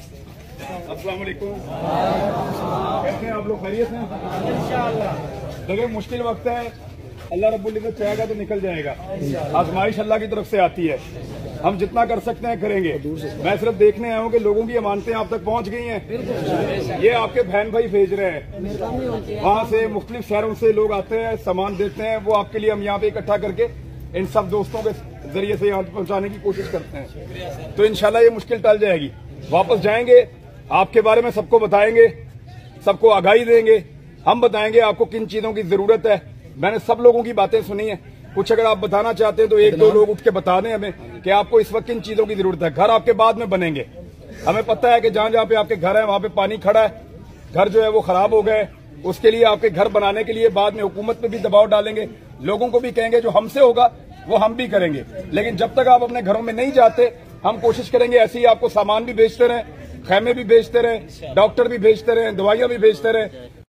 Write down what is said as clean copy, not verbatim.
अस्सलाम वालेकुम। कैसे हैं आप लोग? खैरियत हैं? इंशाअल्लाह। देखिए मुश्किल वक्त है, अल्लाह रब्बुल इज्जत चाहेगा तो निकल जाएगा। आजमाइश अल्लाह की तरफ से आती है, हम जितना कर सकते हैं करेंगे। मैं सिर्फ देखने आया हूँ कि लोगों की अमानतें आप तक पहुँच गई हैं। ये आपके बहन भाई भेज रहे हैं, वहाँ से मुख्तलिफ शहरों से लोग आते हैं, सामान देते हैं, वो आपके लिए हम यहाँ पे इकट्ठा करके इन सब दोस्तों के जरिए से यहाँ पहुँचाने की कोशिश करते हैं। तो इंशाल्लाह ये मुश्किल टल जाएगी। वापस जाएंगे, आपके बारे में सबको बताएंगे, सबको आगाही देंगे, हम बताएंगे आपको किन चीजों की जरूरत है। मैंने सब लोगों की बातें सुनी है, कुछ अगर आप बताना चाहते हैं तो एक दो लोग उठ के बता दें हमें कि आपको इस वक्त किन चीजों की जरूरत है। घर आपके बाद में बनेंगे, हमें पता है कि जहां जहां पे आपके घर है वहां पे पानी खड़ा है, घर जो है वो खराब हो गए। उसके लिए आपके घर बनाने के लिए बाद में हुकूमत पे भी दबाव डालेंगे, लोगों को भी कहेंगे जो हमसे होगा वो हम भी करेंगे। लेकिन जब तक आप अपने घरों में नहीं जाते, हम कोशिश करेंगे ऐसे ही आपको सामान भी भेजते रहें, खैमे भी भेजते रहें, डॉक्टर भी भेजते रहें, दवाइयां भी भेजते रहें।